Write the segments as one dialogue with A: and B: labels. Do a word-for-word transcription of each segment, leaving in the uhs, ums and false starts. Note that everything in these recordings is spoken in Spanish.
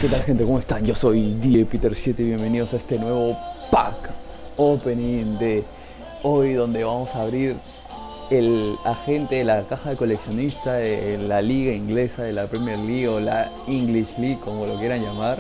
A: ¿Qué tal, gente? ¿Cómo están? Yo soy D J Peter siete y bienvenidos a este nuevo pack opening de hoy, donde vamos a abrir el agente, la caja de coleccionista de la liga inglesa, de la Premier League o la English League, como lo quieran llamar.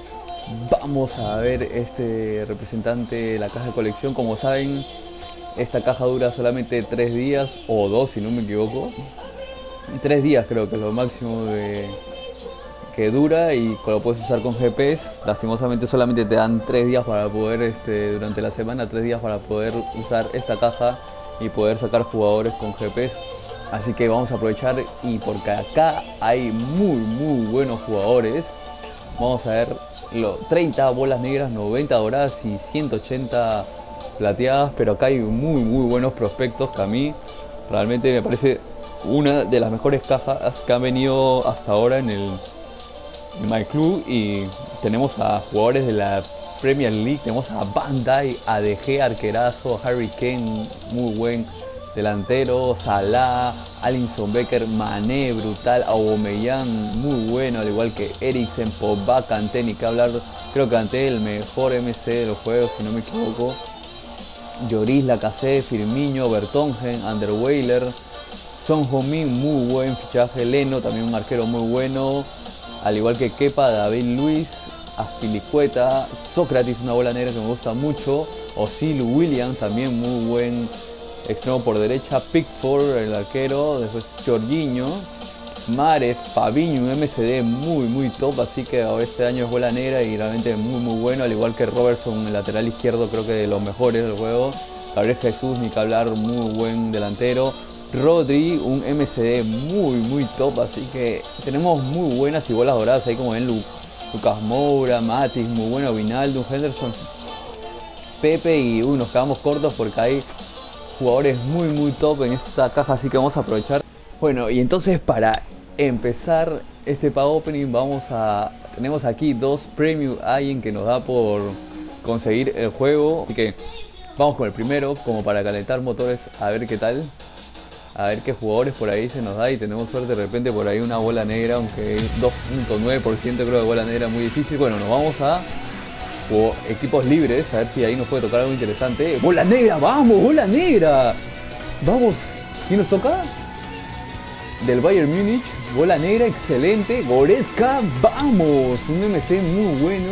A: Vamos a ver este representante de la caja de colección. Como saben, esta caja dura solamente tres días o dos, si no me equivoco. Tres días creo que es lo máximo de que dura, y lo puedes usar con G P S. Lastimosamente solamente te dan tres días para poder, este, durante la semana, tres días para poder usar esta caja y poder sacar jugadores con G P S. Así que vamos a aprovechar, y porque acá hay muy muy buenos jugadores. Vamos a ver los treinta bolas negras, noventa doradas y ciento ochenta plateadas, pero acá hay muy muy buenos prospectos que a mí realmente me parece una de las mejores cajas que han venido hasta ahora en el en My Club. Y tenemos a jugadores de la Premier League, tenemos a Van Dijk, a De Gea, arquerazo, Harry Kane, muy buen delantero, Salah, Alisson Becker, Mané, brutal, Aubameyang, muy bueno, al igual que Eriksen, Pogba, Kanté, ni que hablar. Creo que Kanté el mejor M C de los juegos, si no me equivoco. Lloris, Lacazette, Firmino, Vertonghen, Underweiler, Son Heung-min, muy buen fichaje. Leno, también un arquero muy bueno, al igual que Kepa, David Luiz, Azpilicueta, Sócrates, una bola negra que me gusta mucho, Ozil, Williams, también muy buen extremo por derecha, Pickford, el arquero, después Jorginho, Mahrez, Fabinho, un M C D muy muy top, así que este año es bola negra y realmente muy muy bueno, al igual que Robertson, el lateral izquierdo, creo que de los mejores del juego. Gabriel Jesús, ni que hablar, muy buen delantero. Rodri, un M C D muy muy top, así que tenemos muy buenas y bolas doradas ahí, como ven. Lu Lucas Moura, Matic, muy bueno, Wijnaldum, Henderson, Pepe, y uy, nos quedamos cortos porque hay jugadores muy muy top en esta caja, así que vamos a aprovechar. Bueno, y entonces para empezar este pack opening vamos a... tenemos aquí dos Premium Agent que nos da por conseguir el juego, así que vamos con el primero, como para calentar motores, a ver qué tal. A ver qué jugadores por ahí se nos da, y tenemos suerte de repente por ahí una bola negra, aunque dos punto nueve por ciento creo de bola negra, muy difícil. Bueno, nos vamos a o equipos libres, a ver si ahí nos puede tocar algo interesante. ¡Bola negra! ¡Vamos! ¡Bola negra! ¡Vamos! ¿Quién nos toca? Del Bayern Múnich, bola negra, excelente. Goretzka, ¡vamos! Un M C muy bueno.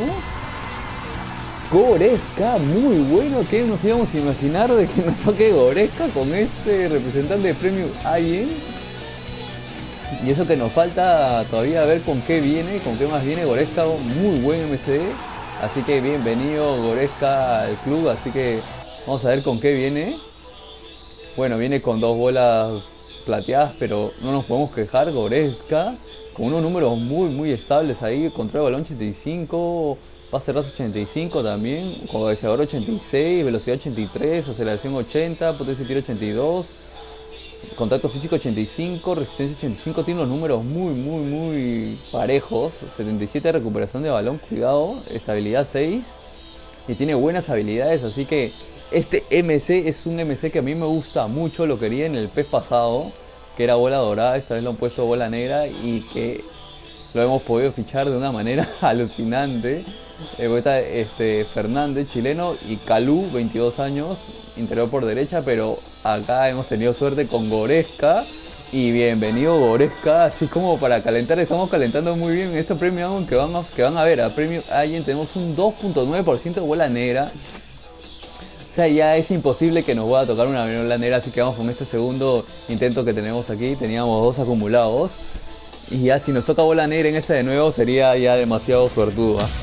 A: Goretzka, muy bueno. ¿Qué nos íbamos a imaginar de que nos toque Goretzka con este representante de Premium Agent? Y eso que nos falta todavía ver con qué viene, con qué más viene. Goretzka, muy buen M C D. Así que bienvenido Goretzka al club, así que vamos a ver con qué viene. Bueno, viene con dos bolas plateadas, pero no nos podemos quejar. Goretzka, con unos números muy muy estables ahí. Control de balón ochenta y cinco, pase raso ochenta y cinco también, cabeceador ochenta y seis, velocidad ochenta y tres, aceleración ochenta, potencia de tiro ochenta y dos, contacto físico ochenta y cinco, resistencia ochenta y cinco. Tiene unos números muy muy muy parejos. setenta y siete de recuperación de balón, cuidado, estabilidad seis, y tiene buenas habilidades, así que este M C es un M C que a mí me gusta mucho. Lo quería en el P E S pasado, que era bola dorada, esta vez lo han puesto bola negra, y que lo hemos podido fichar de una manera alucinante. Eh, está este Fernández, chileno, y Calú, veintidós años, interior por derecha, pero acá hemos tenido suerte con Goretzka. Y bienvenido Goretzka, así como para calentar, estamos calentando muy bien este Premium que van a, que van a ver. A Premium Agent tenemos un dos punto nueve por ciento de bola negra. O sea, ya es imposible que nos vaya a tocar una bola negra, así que vamos con este segundo intento que tenemos aquí. Teníamos dos acumulados, y ya si nos toca bola negra en este de nuevo sería ya demasiado suertudo, ¿eh?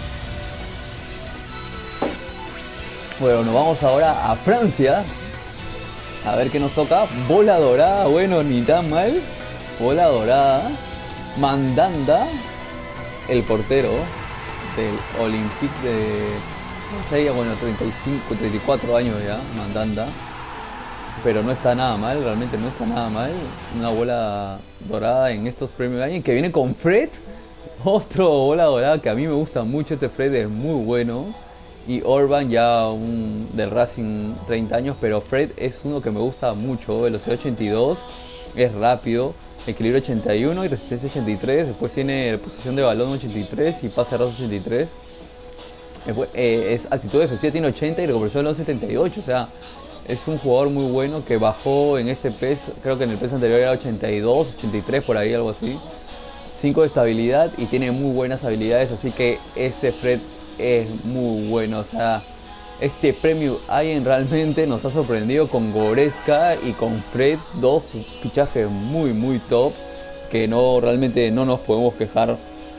A: Bueno, nos vamos ahora a Francia. A ver qué nos toca. Bola dorada, bueno, ni tan mal. Bola dorada. Mandanda, el portero del Olympique de... no sé, bueno, treinta y cinco, treinta y cuatro años ya, Mandanda. Pero no está nada mal, realmente no está nada mal. Una bola dorada en estos premios Agent que viene con Fred. Otro bola dorada que a mí me gusta mucho. Este Fred es muy bueno. Y Orban, ya un del Racing, treinta años, pero Fred es uno que me gusta mucho. Velocidad ochenta y dos, es rápido, equilibrio ochenta y uno y resistencia ochenta y tres. Después tiene posición de balón ochenta y tres y pase raso ochenta y tres. Después, eh, es actitud defensiva, tiene ochenta y recuperación de balón setenta y ocho. O sea, es un jugador muy bueno que bajó en este P E S. Creo que en el P E S anterior era ochenta y dos, ochenta y tres, por ahí, algo así. cinco de estabilidad y tiene muy buenas habilidades. Así que este Fred es muy bueno. O sea, este premio Allen realmente nos ha sorprendido con Goretzka y con Fred. Dos fichajes muy, muy top. Que no, realmente no nos podemos quejar.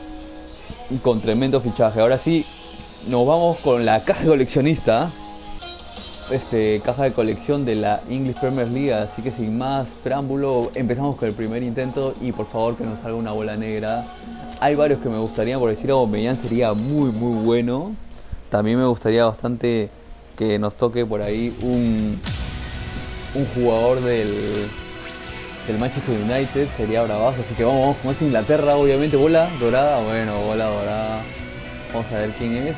A: Con tremendo fichaje. Ahora sí, nos vamos con la caja de coleccionista. Este, caja de colección de la English Premier League. Así que sin más preámbulo, empezamos con el primer intento. Y por favor que nos salga una bola negra. Hay varios que me gustaría, por decir Aubameyang sería muy muy bueno. También me gustaría bastante que nos toque por ahí un, un jugador del, del Manchester United. Sería bravazo, así que vamos, vamos, como es Inglaterra, obviamente. Bola dorada, bueno, bola dorada. Vamos a ver quién es.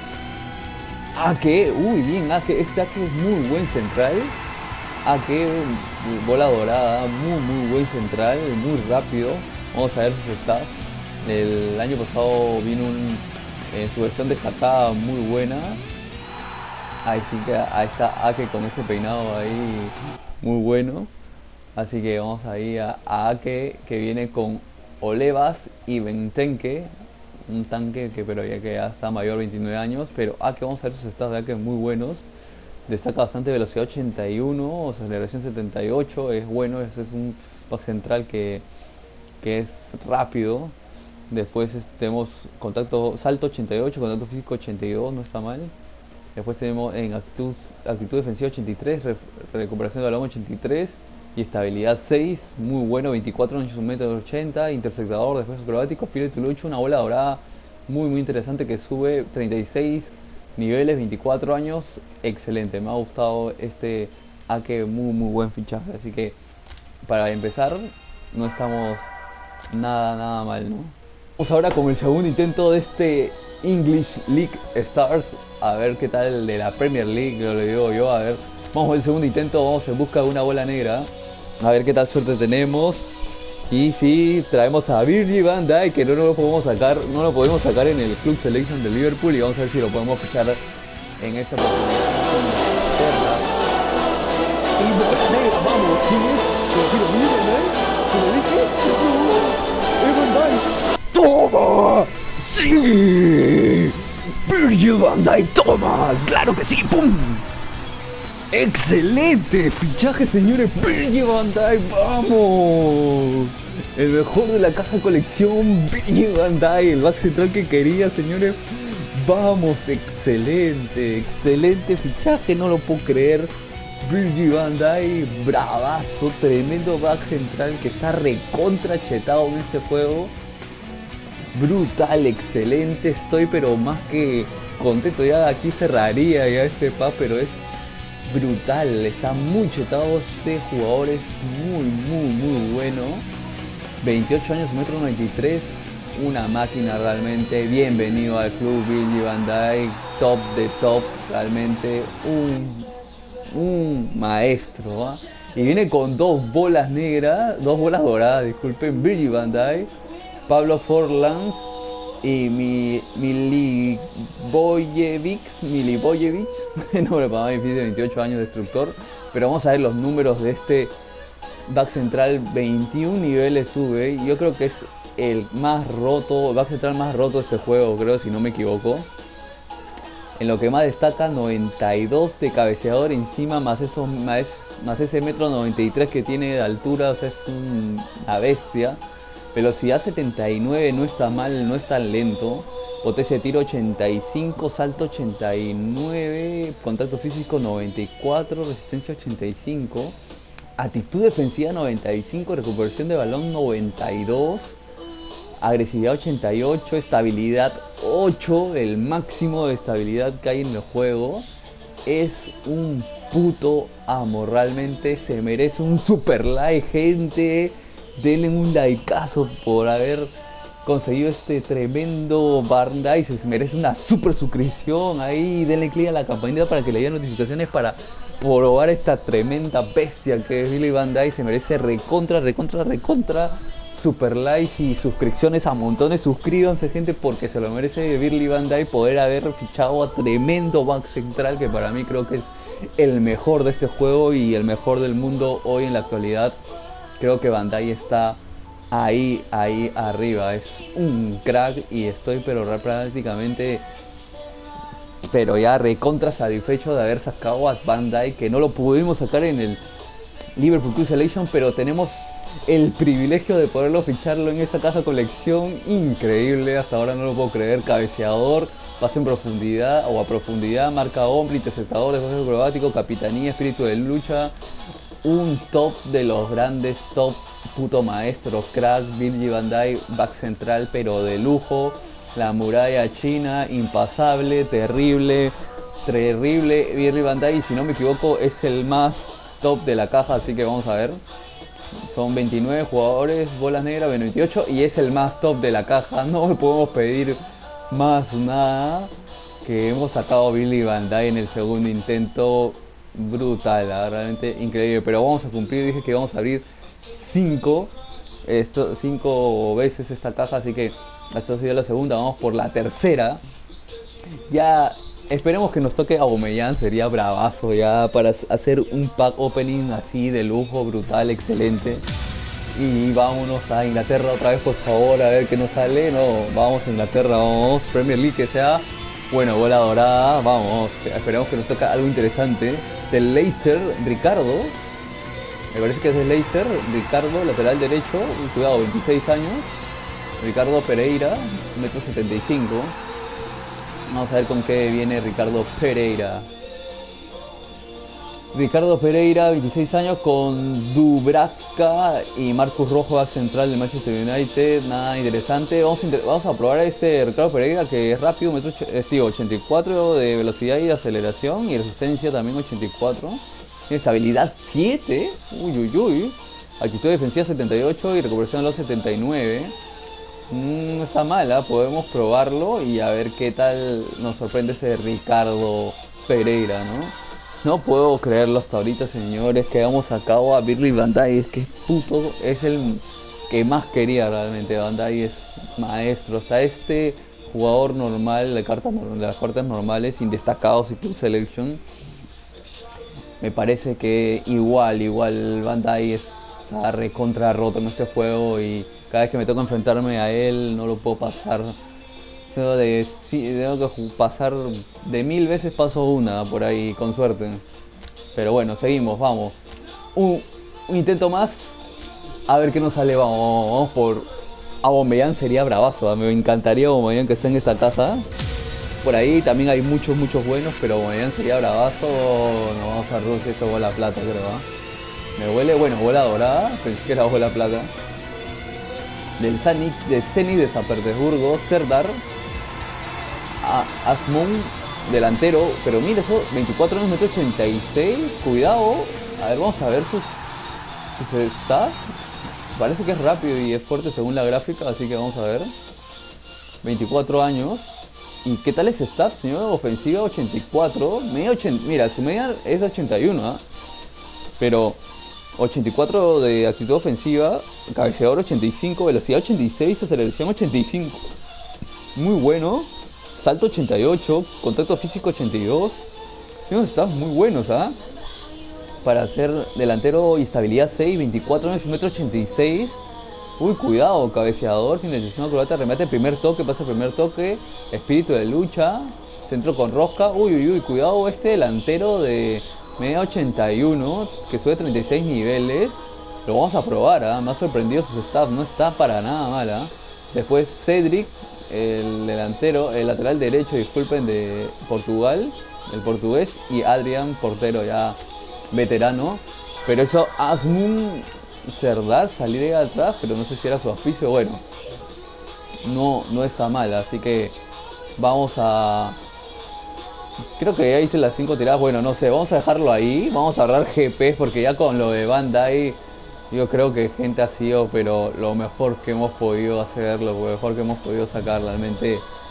A: Ake, uy, bien, Ake, este Ake es muy buen central. Ake, bola dorada, muy muy buen central, muy rápido. Vamos a ver sus stats. El año pasado vino un, eh, su versión descartada muy buena. Ahí sí que ahí está Ake con ese peinado ahí muy bueno. Así que vamos ahí a, a Ake, que viene con Olevas y Benteke. Un tanque que pero ya que ya está mayor, veintinueve años. Pero Ake, vamos a ver sus stats de Ake muy buenos. Destaca bastante velocidad ochenta y uno, o sea, aceleración setenta y ocho. Es bueno, ese es un back central que, que es rápido. Después tenemos contacto, salto ochenta y ocho, contacto físico ochenta y dos, no está mal. Después tenemos en actitud, actitud defensiva ochenta y tres, re, recuperación de balón ochenta y tres y estabilidad seis, muy bueno, veinticuatro años, un metro ochenta, interceptador, después acrobático, espíritu lucho, una bola dorada muy muy interesante que sube treinta y seis niveles, veinticuatro años, excelente, me ha gustado este Ake, muy muy buen fichaje, así que para empezar no estamos nada nada mal, ¿no? Vamos ahora con el segundo intento de este English League Stars. A ver qué tal el de la Premier League, lo digo yo. A ver, vamos al segundo intento, vamos en busca de una bola negra. A ver qué tal suerte tenemos. Y sí, traemos a Virgil van Dijk, que no, no lo podemos sacar, no lo podemos sacar en el Club Selection de Liverpool. Y vamos a ver si lo podemos fichar en esta oportunidad. Y bola negra, vamos, ¿quién es? ¿Pero Virgil van Dijk? ¿Te lo dije? ¡Es Van Dijk! ¡Toma! ¡Sí! Virgil van Dijk, toma, claro que sí, ¡pum! ¡Excelente! Fichaje, señores, Virgil van Dijk, ¡vamos! El mejor de la caja de colección, Virgil van Dijk, el back central que quería, señores. ¡Vamos! Excelente, excelente fichaje, no lo puedo creer. Virgil van Dijk, bravazo, tremendo back central que está recontra chetado en este juego. Brutal, excelente, estoy pero más que contento, ya aquí cerraría ya este pack, pero es brutal, está muy chetado, este jugador es muy muy muy bueno, veintiocho años, metro noventa y tres, una máquina realmente, bienvenido al club Virgil van Dijk, top de top, realmente un, un maestro, ¿eh? Y viene con dos bolas negras, dos bolas doradas, disculpen, Virgil van Dijk, Pablo Forlans y mi, Milivojevic, Milivojevic, nombre para más difícil, veintiocho años, destructor. Pero vamos a ver los números de este back central, veintiún niveles sube. Yo creo que es el más roto, el back central más roto de este juego, creo, si no me equivoco. En lo que más destaca, noventa y dos de cabeceador encima, más, esos, más, más ese metro noventa y tres que tiene de altura, o sea, es un, una bestia. Velocidad setenta y nueve, no está mal, no es tan lento. Potencia de tiro ochenta y cinco, salto ochenta y nueve, contacto físico noventa y cuatro, resistencia ochenta y cinco, actitud defensiva noventa y cinco, recuperación de balón noventa y dos, agresividad ochenta y ocho, estabilidad ocho, el máximo de estabilidad que hay en el juego. Es un puto amo, realmente se merece un super like, gente. Denle un likeazo por haber conseguido este tremendo Van Dijk. Se merece una super suscripción ahí. Denle click a la campanita para que le den notificaciones para probar esta tremenda bestia que es Billy Bandai. Se merece recontra, recontra, recontra super likes y suscripciones a montones. Suscríbanse, gente, porque se lo merece Billy Bandai poder haber fichado a tremendo back central, que para mí creo que es el mejor de este juego y el mejor del mundo hoy en la actualidad. Creo que Bandai está ahí, ahí arriba. Es un crack y estoy pero prácticamente, pero ya recontra satisfecho de haber sacado a Bandai, que no lo pudimos sacar en el Liverpool Q Selection, pero tenemos el privilegio de poderlo ficharlo en esta caja colección. Increíble, hasta ahora no lo puedo creer. Cabeceador, pase en profundidad o a profundidad, marca hombre, interceptador, desafío acrobático, capitanía, espíritu de lucha. Un top de los grandes, top, puto maestro, crack, Billy Bandai, back central pero de lujo. La muralla china, impasable, terrible, terrible Billy Bandai, y si no me equivoco es el más top de la caja, así que vamos a ver. Son veintinueve jugadores, bolas negras, veintiocho, y es el más top de la caja. No le podemos pedir más nada, que hemos sacado Billy Bandai en el segundo intento. Brutal, realmente increíble. Pero vamos a cumplir, dije que vamos a abrir cinco esto, cinco veces esta caja, así que esta sería la segunda, vamos por la tercera. Ya esperemos que nos toque Aubameyang, sería bravazo ya para hacer un pack opening así de lujo, brutal, excelente. Y vámonos a Inglaterra otra vez, por favor, a ver qué nos sale. No, vamos a Inglaterra, vamos, Premier League, que sea, bueno, bola dorada, vamos, esperemos que nos toque algo interesante. Del Leicester, Ricardo, me parece que es del Leicester, Ricardo, lateral derecho, cuidado, veintiséis años. Ricardo Pereira, un metro setenta y cinco. Vamos a ver con qué viene Ricardo Pereira. Ricardo Pereira, veintiséis años, con Dubravka y Marcus Rojo, central del Manchester United. Nada interesante. Vamos a, vamos a probar a este Ricardo Pereira, que es rápido, metro, eh, sí, ochenta y cuatro de velocidad y de aceleración, y resistencia también ochenta y cuatro. Tiene estabilidad siete. Uy, uy, uy. Actitud defensiva setenta y ocho y recuperación de los setenta y nueve. Mm, no está mala, podemos probarlo y a ver qué tal nos sorprende ese Ricardo Pereira, ¿no? No puedo creerlo hasta ahorita, señores, que hemos sacado a Billy Bandai. Es que es puto, es el que más quería realmente. Bandai es maestro. Hasta este jugador normal de, cartas, de las cartas normales, sin destacados y Club Selection, me parece que igual, igual Bandai está recontra roto en este juego, y cada vez que me toca enfrentarme a él no lo puedo pasar. Tengo, de, sí, tengo que pasar de mil veces, paso una por ahí, con suerte. Pero bueno, seguimos, vamos. Un, un intento más. A ver qué nos sale, vamos, vamos por Aubameyang, sería bravazo, ¿eh? Me encantaría Aubameyang que esté en esta caja. Por ahí también hay muchos, muchos buenos, pero Aubameyang sería bravazo. Nos vamos a Rusia, esto bola plata, creo, ¿eh? Me huele, bueno, bola dorada, pensé que era bola plata. Del Zenit de, Zenit de San Petersburgo, Serdar Azmoun, delantero, pero mira eso, veinticuatro años, metro ochenta y seis, cuidado. A ver, vamos a ver sus, sus stats. Parece que es rápido y es fuerte según la gráfica, así que vamos a ver. veinticuatro años. ¿Y qué tal es stats, señor? Ofensiva ochenta y cuatro, media ochenta, mira, su media es ochenta y uno, ¿eh? Pero ochenta y cuatro de actitud ofensiva, cabeceador ochenta y cinco, velocidad ochenta y seis, aceleración ochenta y cinco. Muy bueno. Salto ochenta y ocho, contacto físico ochenta y dos. Unos stats muy buenos, ¿ah? ¿eh? Para ser delantero, estabilidad seis, veinticuatro años, metro ochenta y seis. Uy, cuidado, cabeceador, finalización acrobata, remate, primer toque, pasa primer toque, espíritu de lucha, centro con rosca. Uy, uy, uy, cuidado, este delantero de media ochenta y uno, que sube treinta y seis niveles. Lo vamos a probar, ¿ah? ¿eh? Me ha sorprendido sus stats, no está para nada mala. Después Cedric, el delantero, el lateral derecho, disculpen, de Portugal, el portugués, y Adrián, portero ya veterano. Pero eso, Azmoun Serdar, salir de atrás, pero no sé si era su oficio. Bueno, no, no está mal, así que vamos a... Creo que ya hice las cinco tiradas, bueno, no sé, vamos a dejarlo ahí, vamos a ahorrar G P, porque ya con lo de Bandai, yo creo que gente ha sido, pero lo mejor que hemos podido hacer, lo mejor que hemos podido sacar, realmente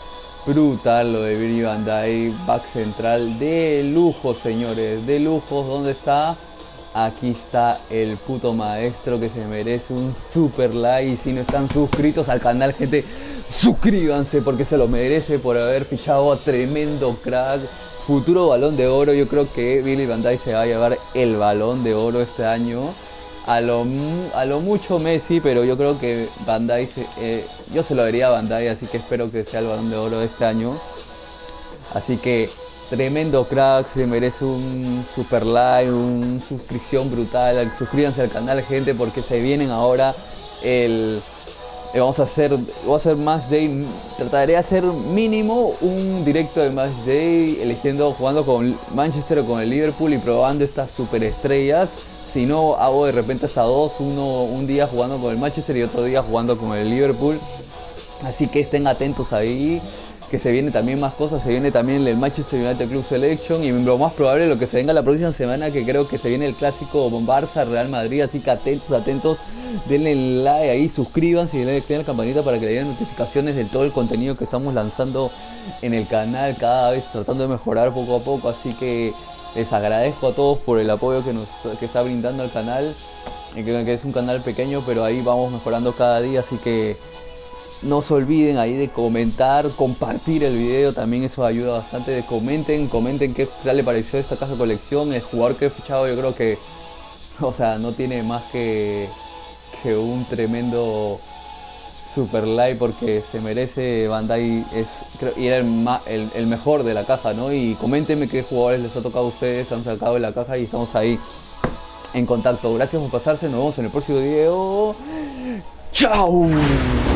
A: Brutal lo de Billy Bandai, back central de lujo, señores, de lujo. ¿Dónde está? Aquí está el puto maestro que se merece un super like. Y si no están suscritos al canal, gente, suscríbanse porque se lo merece por haber fichado a tremendo crack. Futuro balón de oro. Yo creo que Billy Bandai se va a llevar el balón de oro este año. A lo, a lo mucho Messi, pero yo creo que Bandai, se, eh, yo se lo daría a Bandai, así que espero que sea el balón de oro de este año. Así que tremendo crack, se merece un super like, una suscripción brutal. Suscríbanse al canal, gente, porque se vienen ahora el... eh, Vamos a hacer, vamos a hacer Match Day. Trataré de hacer mínimo un directo de Match Day, eligiendo, jugando con Manchester o con el Liverpool y probando estas superestrellas. Si no, hago de repente hasta dos, uno un día jugando con el Manchester y otro día jugando con el Liverpool. Así que estén atentos ahí, que se viene también más cosas. Se viene también el Manchester United Club Selection y lo más probable lo que se venga la próxima semana, que creo que se viene el clásico Barça Real Madrid. Así que atentos, atentos, denle like ahí, suscríbanse y denle click a la campanita para que le den notificaciones de todo el contenido que estamos lanzando en el canal, cada vez tratando de mejorar poco a poco. Así que les agradezco a todos por el apoyo que nos que está brindando al canal, que, que es un canal pequeño, pero ahí vamos mejorando cada día. Así que no se olviden ahí de comentar, compartir el video, también eso ayuda bastante. De comenten, comenten qué tal le pareció esta caja de colección. El jugador que he fichado, yo creo que, o sea, no tiene más que, que un tremendo super like, porque se merece. Bandai es, creo, y era el, ma, el, el mejor de la caja, ¿no? Y coméntenme qué jugadores les ha tocado a ustedes, han sacado de la caja y estamos ahí en contacto. Gracias por pasarse, nos vemos en el próximo video. ¡Chao!